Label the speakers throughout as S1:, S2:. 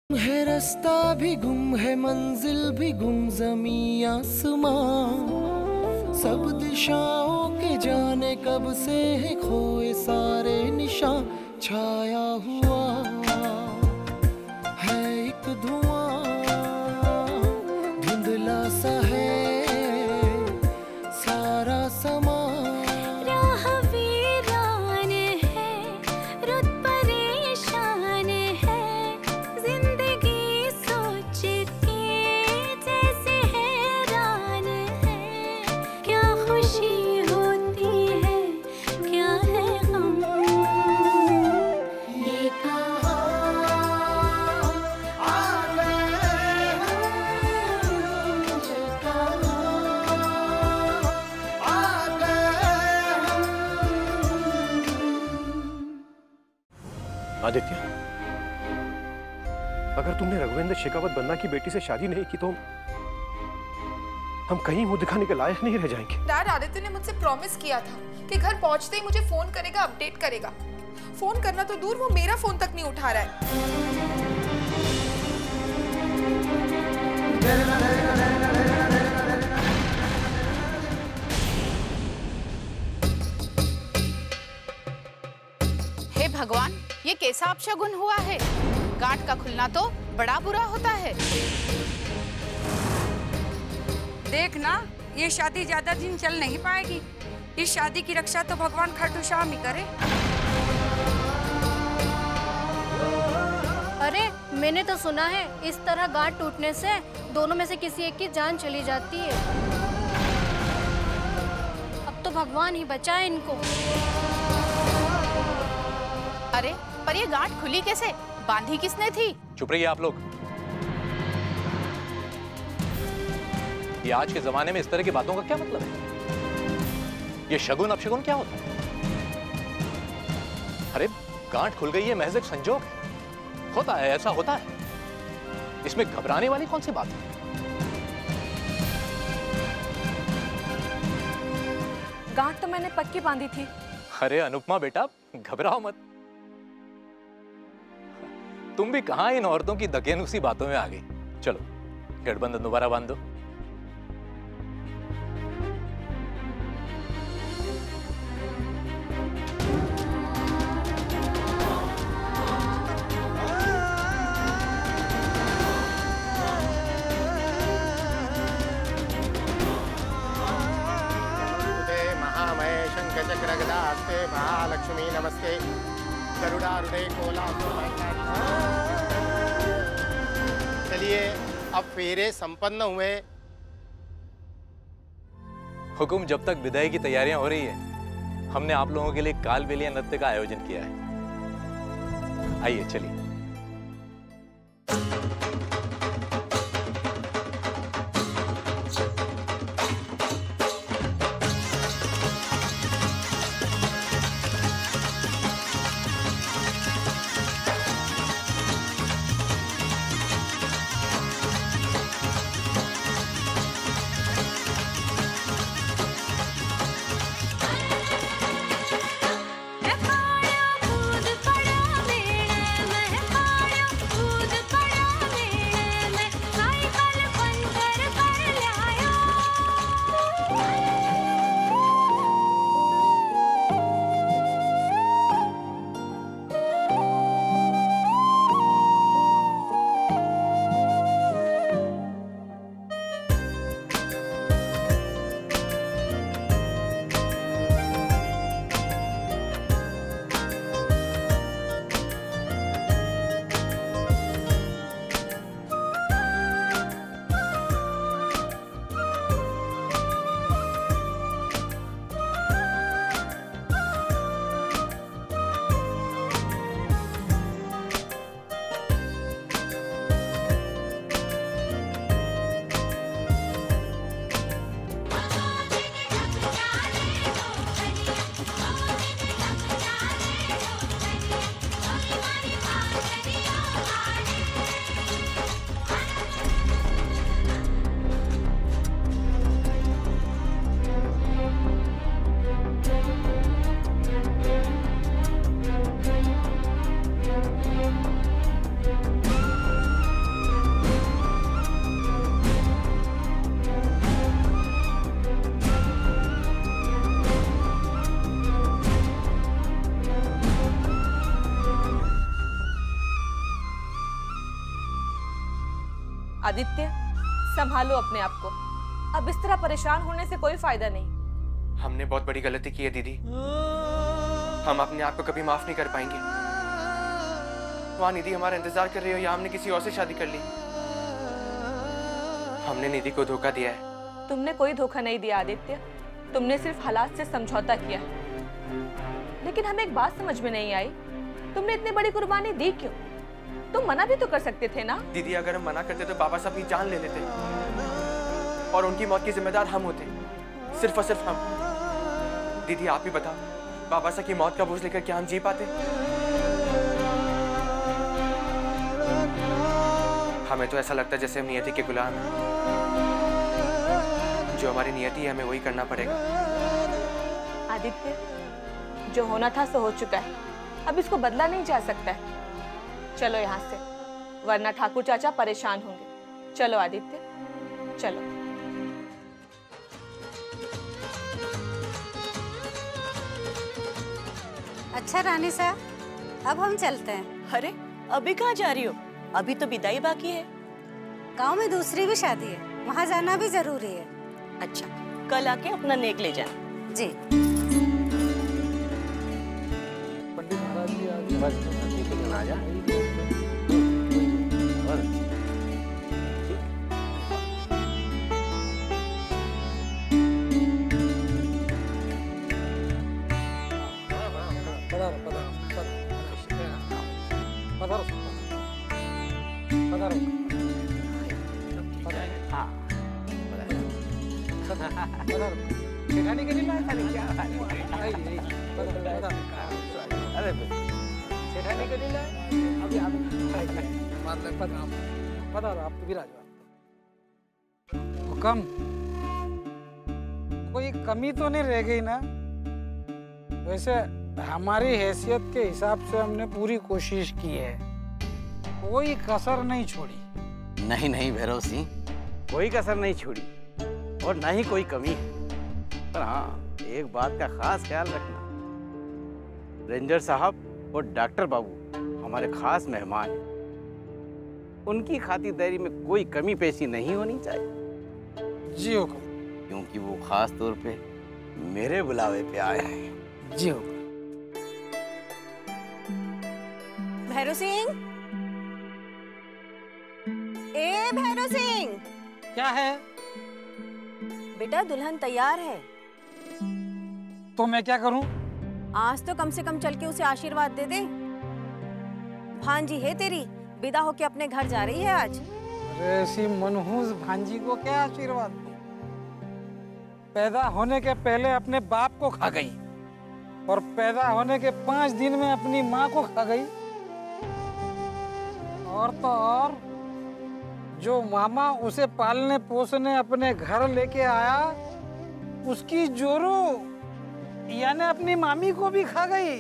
S1: है रास्ता भी गुम है, मंजिल भी गुम, ज़मीं आसमां सब दिशाओं के जाने कब से है खोए सारे निशान। छाया हुआ है एक धुआं, धुंधला सा है सारा समा।
S2: आदित्य, अगर तुमने रघुवेंद्र शेखावत बन्ना की बेटी से शादी नहीं की तो हम कहीं मुंह दिखाने के लायक नहीं रह जाएंगे।
S3: डैड, आदित्य ने मुझसे प्रॉमिस किया था कि घर पहुंचते ही मुझे फोन करेगा, अपडेट करेगा। फोन करना तो दूर, वो मेरा फोन तक नहीं उठा रहा है।
S4: हे भगवान, ये कैसा अपशगुन हुआ है? गांठ का खुलना तो बड़ा बुरा होता है।
S5: देख ना, ये शादी ज्यादा दिन चल नहीं पाएगी। इस शादी की रक्षा तो भगवान खाटू श्याम ही करे।
S6: अरे, मैंने तो सुना है इस तरह गांठ टूटने से दोनों में से किसी एक की जान चली जाती है। अब तो भगवान ही बचाए इनको।
S4: अरे, पर ये गांठ खुली कैसे? बांधी किसने थी?
S7: चुप रहिए आप लोग। ये आज के जमाने में इस तरह की बातों का क्या मतलब है? ये शगुन अपशगुन क्या होता है? अरे, गांठ खुल गई है, महज एक संजोग है। होता है, ऐसा होता है। इसमें घबराने वाली कौन सी बात है?
S5: गांठ तो मैंने पक्की बांधी थी।
S7: अरे अनुपमा बेटा, घबराओ मत। तुम भी कहां इन औरतों की दकियानुसी बातों में आ गई। चलो, गठबंधन दोबारा बांध दो।
S8: महामय शंखचक्रगदास्ते महालक्ष्मी नमस्ते गरुड़ारूढ़े कोलासुर। चलिए, अब फेरे संपन्न हुए।
S7: हुकुम, जब तक विदाई की तैयारियां हो रही है, हमने आप लोगों के लिए कालबेलिया नृत्य का आयोजन किया है। आइए चलिए।
S9: आदित्य, संभालो अपने आप को। अब इस तरह परेशान होने से कोई फायदा नहीं।
S10: हमने बहुत बड़ी गलती की है दीदी। हम अपने आप को कभी माफ नहीं कर पाएंगे। वहाँ निधि हमारा इंतजार कर रही हो या हमने किसी और से शादी कर ली। हमने निधि को धोखा दिया है।
S9: तुमने कोई धोखा नहीं दिया आदित्य, तुमने सिर्फ हालात से समझौता किया। लेकिन हमें एक बात समझ में नहीं आई, तुमने इतनी बड़ी कुर्बानी दी क्यों? तुम मना भी तो कर सकते थे ना।
S10: दीदी अगर हम मना करते तो बाबा साहब अपनी जान ले लेते और उनकी मौत के जिम्मेदार हम होते, सिर्फ और सिर्फ हम। दीदी आप ही बताओ, बाबा साहब की मौत का बोझ लेकर क्या हम जी पाते? हमें तो ऐसा लगता है जैसे हम नियति के गुलाम हैं। जो हमारी नियति है हमें वही करना पड़ेगा।
S9: आदित्य, जो होना था सो हो चुका है, अब इसको बदला नहीं जा सकता है। चलो यहाँ से, वरना ठाकुर चाचा परेशान होंगे। चलो आदित्य, चलो।
S11: अच्छा रानी साहब, अब हम चलते हैं।
S12: अरे अभी कहाँ जा रही हो? अभी तो विदाई बाकी है।
S11: गांव में दूसरी भी शादी है, वहाँ जाना भी जरूरी है।
S12: अच्छा, कल आके अपना नेक ले जाना।
S11: जी।
S13: पंडित महाराज जी आ जा।
S1: सेठानी के लिए अरे सेठानी के लिए अभी आप विराज
S13: हुक्म, कोई कमी तो नहीं रह गई ना? वैसे हमारी हैसियत के हिसाब से हमने पूरी कोशिश की है, कोई कसर नहीं छोड़ी।
S14: नहीं नहीं भैरव सिंह, कोई कसर नहीं छोड़ी और ना ही कोई कमी है। पर हाँ, एक बात का खास ख्याल रखना, रेंजर साहब और डॉक्टर बाबू हमारे खास मेहमान हैं। उनकी खातिरदारी में कोई कमी पेशी नहीं होनी चाहिए।
S13: जी हुक्म।
S14: क्योंकि वो खास तौर पे मेरे बुलावे पे आए हैं।
S13: जी हुक्म।
S12: भैरव सिंह, ए भैरव सिंह।
S13: क्या है?
S12: बेटा दुल्हन तैयार है।
S13: तो मैं क्या करूं?
S12: आज तो कम से कम चल के उसे आशीर्वाद दे दे। भांजी है तेरी, विदा होके अपने घर जा रही है आज।
S13: अरे ऐसी मनहूस भांजी को क्या आशीर्वाद दूं? पैदा होने के पहले अपने बाप को खा गई और पैदा होने के 5 दिन में अपनी माँ को खा गई। और तो और जो मामा उसे पालने पोसने अपने घर लेके आया, उसकी जोरू यानी अपनी मामी को भी खा गई।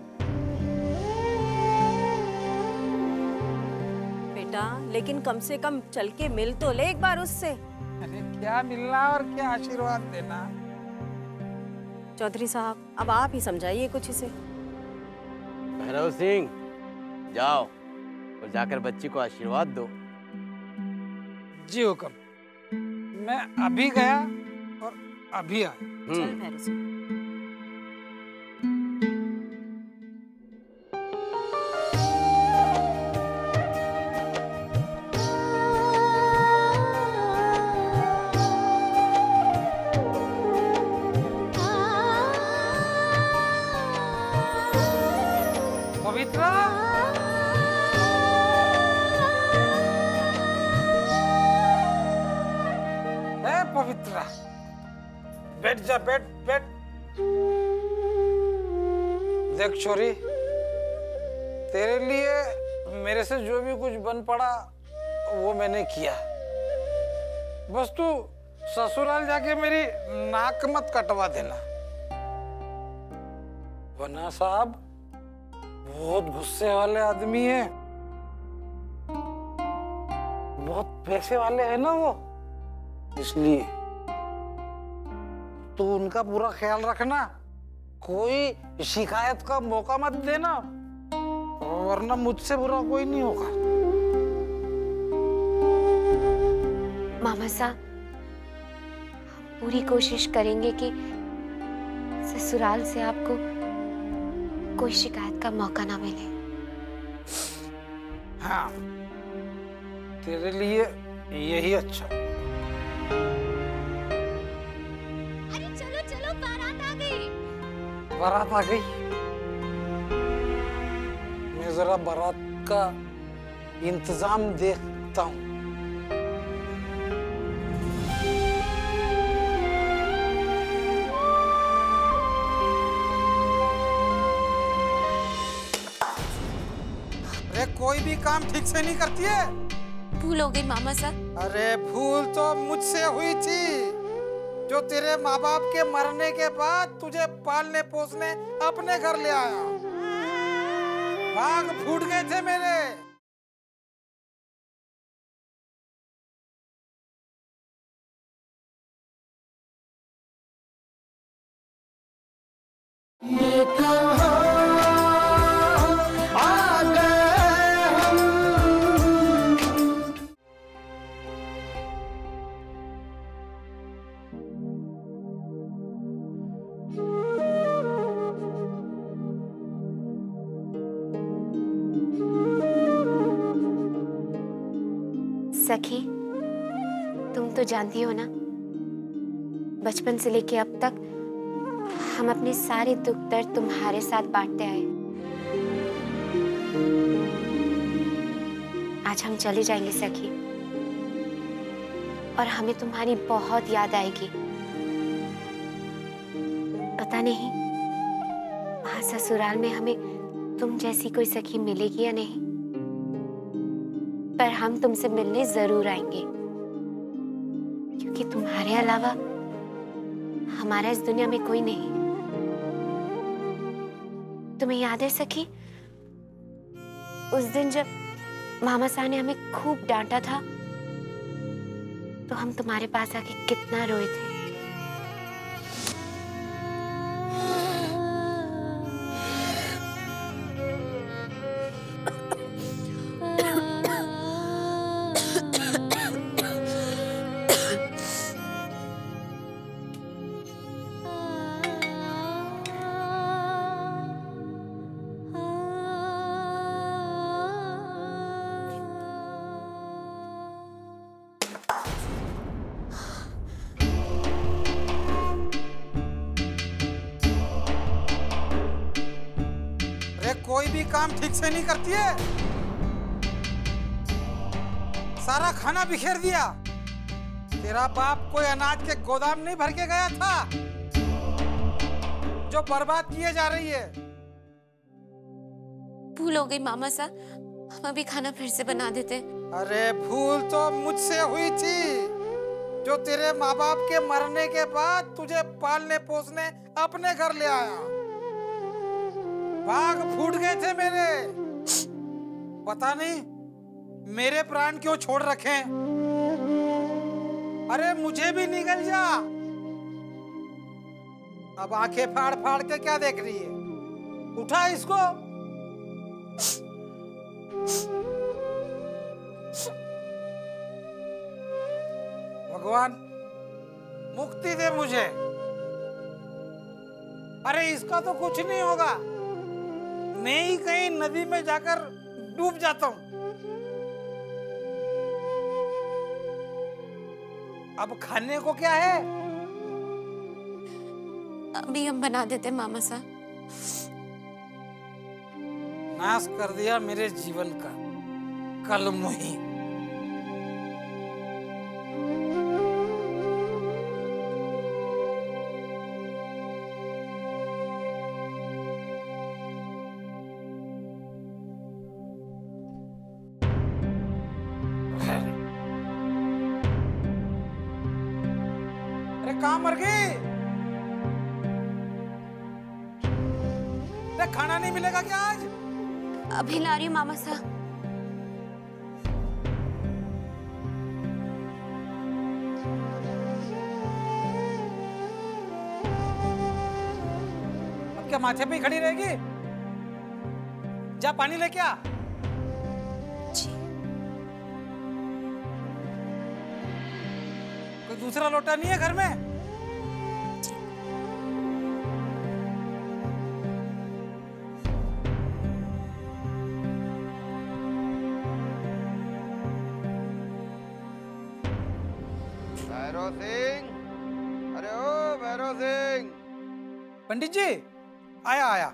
S12: बेटा लेकिन कम से कम चल के मिल तो ले एक बार उससे।
S13: अरे क्या मिलना और क्या आशीर्वाद देना।
S12: चौधरी साहब अब आप ही समझाइए कुछ इसे।
S14: भैरव सिंह, जाओ और जाकर बच्ची को आशीर्वाद दो।
S13: जी हुक्म। मैं अभी गया और अभी आया।
S12: चल भैरव सिंह।
S13: पवित्रा, पवित्रा, बैठ जा, बैठ बैठ। देख छोरी, तेरे लिए मेरे से जो भी कुछ बन पड़ा वो मैंने किया। बस तू ससुराल जाके मेरी नाक मत कटवा देना, वरना साहब बहुत गुस्से वाले आदमी है, बहुत पैसे वाले हैं ना वो, इसलिए तू उनका पूरा ख्याल रखना, कोई शिकायत का मौका मत देना, वरना मुझसे बुरा कोई नहीं होगा।
S15: मामा साहब, पूरी कोशिश करेंगे कि ससुराल से आपको कोई शिकायत का मौका ना मिले।
S13: हाँ, तेरे लिए यही अच्छा।
S15: अरे चलो चलो, बारात आ गई।
S13: बारात आ गई? मैं जरा बारात का इंतजाम देखता हूँ। अरे कोई भी काम ठीक से नहीं करती है।
S15: भूल हो गई मामा साहब।
S13: अरे भूल तो मुझसे हुई थी, जो तेरे माँ बाप के मरने के बाद तुझे पालने पोसने अपने घर ले आया। भाग फूट गए थे मेरे।
S1: ये कहाँ आ गए हम।
S15: सखी, तुम तो जानती हो ना, बचपन से लेके अब तक हम अपने सारे दुख दर्द तुम्हारे साथ बांटते आए। आज हम चले जाएंगे सखी, और हमें तुम्हारी बहुत याद आएगी। पता नहीं वहां ससुराल में हमें तुम जैसी कोई सखी मिलेगी या नहीं, पर हम तुमसे मिलने जरूर आएंगे, क्योंकि तुम्हारे अलावा हमारा इस दुनिया में कोई नहीं। तुम्हें याद है सखी, उस दिन जब मामा साहब ने हमें खूब डांटा था, तो हम तुम्हारे पास आके कितना रोए थे।
S13: कोई भी काम ठीक से नहीं करती है। सारा खाना बिखेर दिया। तेरा बाप कोई अनाज के गोदाम नहीं भर के गया था जो बर्बाद किए जा रही है।
S15: भूल हो गई मामा साहब, हम अभी खाना फिर से बना देते।
S13: अरे भूल तो मुझसे हुई थी, जो तेरे माँ बाप के मरने के बाद तुझे पालने पोसने अपने घर ले आया। भाग फूट गए थे मेरे। पता नहीं मेरे प्राण क्यों छोड़ रखे। अरे मुझे भी निगल जा। अब आंखें फाड़ फाड़ के क्या देख रही है? उठा इसको। भगवान मुक्ति दे मुझे। अरे इसका तो कुछ नहीं होगा, मैं ही कहीं नदी में जाकर डूब जाता हूं। अब खाने को क्या है?
S15: अभी हम बना देते मामा साहब।
S13: नाश कर दिया मेरे जीवन का कल मोही। कहाँ मर गई? खाना नहीं मिलेगा क्या आज?
S15: अभी ला रही हूँ मामा साहब।
S13: अब क्या माथे पे ही खड़ी रहेगी? जा पानी लेके आ। दूसरा लोटा नहीं है घर में?
S14: भैरव सिंह, अरे ओ भैरव सिंह।
S13: पंडित जी, आया आया।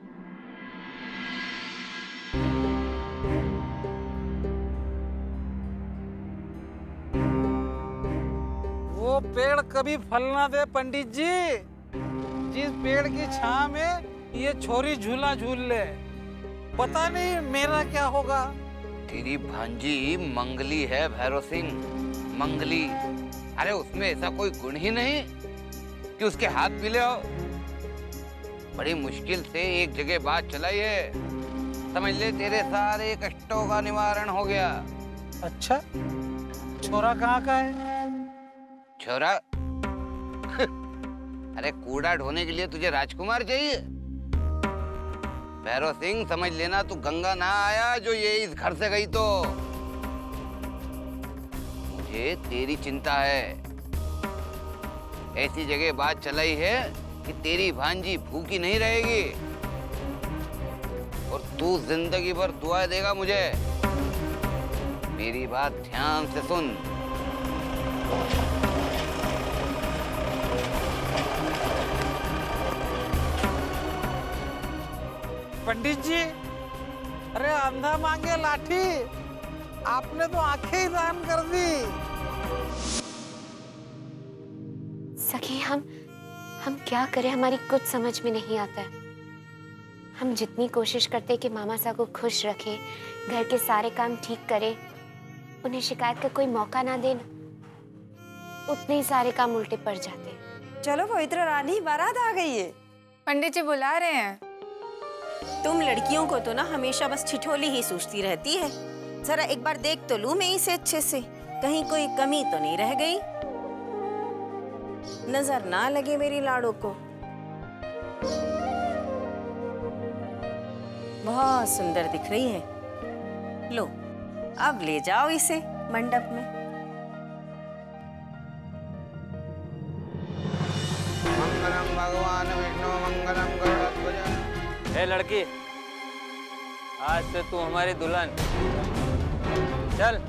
S13: वो पेड़ कभी फल ना दे पंडित जी, जिस पेड़ की छां में ये छोरी झूला झूल ले, पता नहीं मेरा क्या होगा।
S14: तेरी भांजी मंगली है भैरव सिंह, मंगली। अरे उसमें ऐसा कोई गुण ही नहीं कि उसके हाथ पीले हो। बड़ी मुश्किल से एक जगह बात चलाई है, समझ ले तेरे सारे कष्टों का निवारण हो गया।
S13: अच्छा, छोरा कहाँ का है?
S14: छोरा अरे कूड़ा ढोने के लिए तुझे राजकुमार चाहिए? भैरव सिंह समझ लेना, तू गंगा ना आया जो ये इस घर से गई तो। मुझे तेरी चिंता है। ऐसी जगह बात चलाई है कि तेरी भांजी भूखी नहीं रहेगी और तू जिंदगी भर दुआएं देगा मुझे। मेरी बात ध्यान से सुन।
S13: पंडित जी, अरे अंधा मांगे लाठी, आपने तो आंखें ही दान कर दी।
S15: सखी, हम क्या करें, हमारी कुछ समझ में नहीं आता है। हम जितनी कोशिश करते कि मामा साहब को खुश रखें, घर के सारे काम ठीक करें, उन्हें शिकायत का कोई मौका ना दें, उतने ही सारे काम उल्टे पड़ जाते।
S12: चलो पवित्र रानी, बारात आ गई है।
S3: पंडित जी बुला रहे हैं।
S12: तुम लड़कियों को तो ना हमेशा बस ठिठोली ही सूझती रहती है। जरा एक बार देख तो लूं मैं इसे अच्छे से, कहीं कोई कमी तो नहीं रह गई, नजर ना लगे मेरी लाड़ो को। बहुत सुंदर दिख रही है। लो, अब ले जाओ इसे मंडप में।
S14: मंगलम भगवान विष्णु मंगलम गरुड़ध्वज।
S16: ए लड़की, आज से तू हमारी दुल्हन। चल।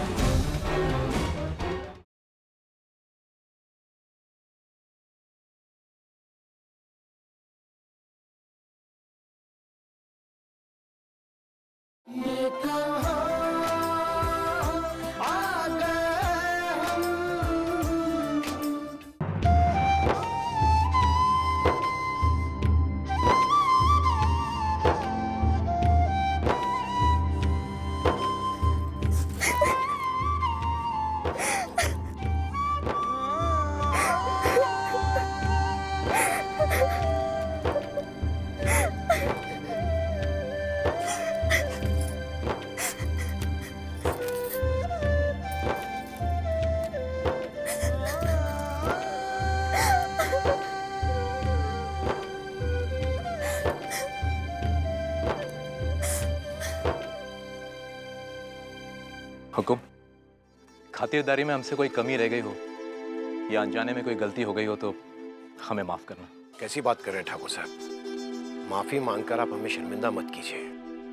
S7: हुकुम, खातिरदारी में हमसे कोई कमी रह गई हो या अनजाने में कोई गलती हो गई हो तो हमें माफ करना।
S2: कैसी बात कर रहे हैं ठाकुर साहब? माफी मांगकर आप हमें शर्मिंदा मत कीजिए।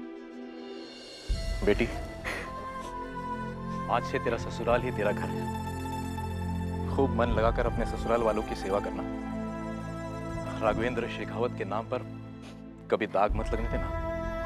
S7: बेटी, आज से तेरा ससुराल ही तेरा घर है। खूब मन लगाकर अपने ससुराल वालों की सेवा करना। राघवेंद्र शेखावत के नाम पर कभी दाग मत लगने देना।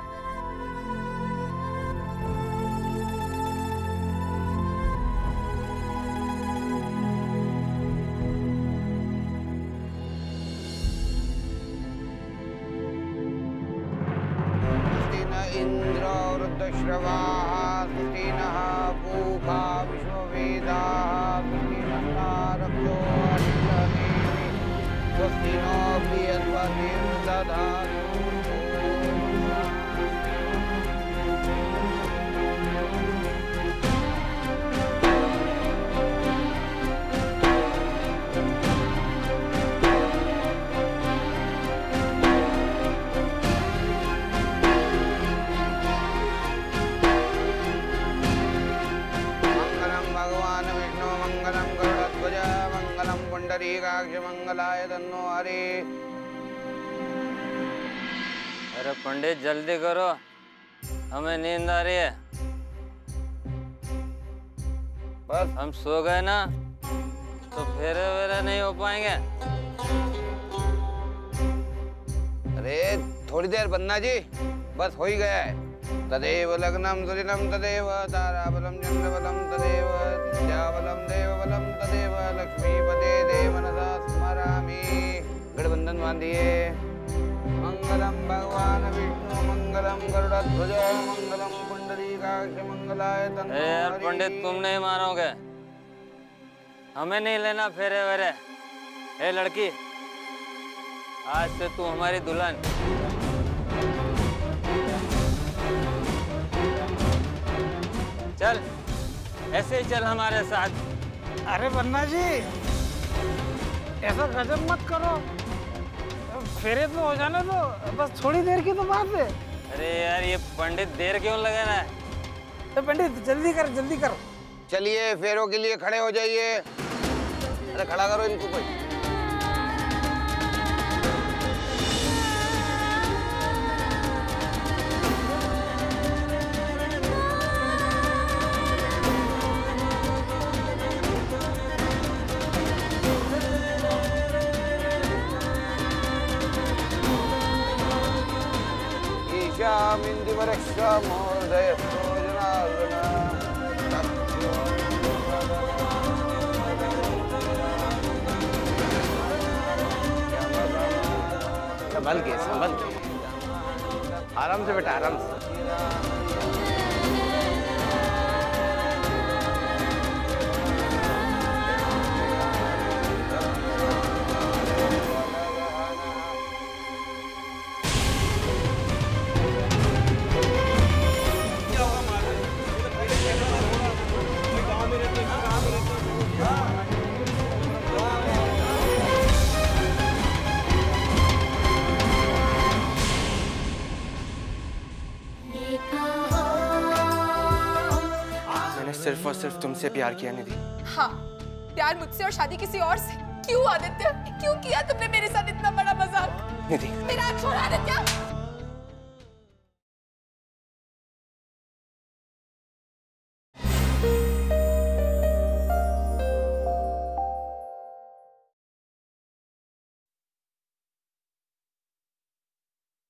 S14: श्रवाः सुतिनः पूषा विश्ववेदाः सुतिनन्तारक्षो अरिष्टनेमि स्वस्ति नो बृहस्पतिर्दधातु। मंगलम भगवान विष्णु मंगलम गरुड़ध्वज।
S13: पुंडरीकाक्ष मंगलाय तन्नो हरि।
S16: अरे पंडित जल्दी करो, हमें नींद आ रही है।
S13: बस
S16: हम सो गए ना तो फेरे वेरे नहीं हो पाएंगे।
S13: अरे थोड़ी देर बन्ना जी, बस हो ही गया है। तदेव लग्नम सुदिनम तदेव ताराबलम चंद्रबलम तदेव विद्याबलम देवबलम तदेव लक्ष्मीपते देवनसा स्मरामि। गठबंधन बांधिए। मंगलम भगवान विष्णु मंगलम गरुड़ध्वज मंगलम पुंडरीकाक्ष मंगलाय तन्नो हरि।
S16: यार पंडित तुम नहीं मानोगे, हमें नहीं लेना फेरे वेरे। ए लड़की, आज से तू हमारी दुल्हन। चल ऐसे ही चल हमारे साथ।
S13: अरे बन्ना जी, ऐसा गजब मत करो, फेरे तो हो जाने दो, बस थोड़ी देर की तो बात है।
S16: अरे यार ये पंडित देर क्यों लगाना है?
S13: तो पंडित जल्दी कर जल्दी कर। चलिए फेरों के लिए खड़े हो जाइए। अरे खड़ा करो इनको कोई।
S14: संभल के आराम से बेटा, आराम से।
S10: सिर्फ और सिर्फ तुमसे प्यार किया निधि।
S3: हाँ, प्यार मुझसे और शादी किसी और से। क्यों आदित्य, क्यों किया तुमने मेरे साथ इतना बड़ा मजाक?
S10: निधि,
S3: मेरा हाथ छोड़ आदित्य।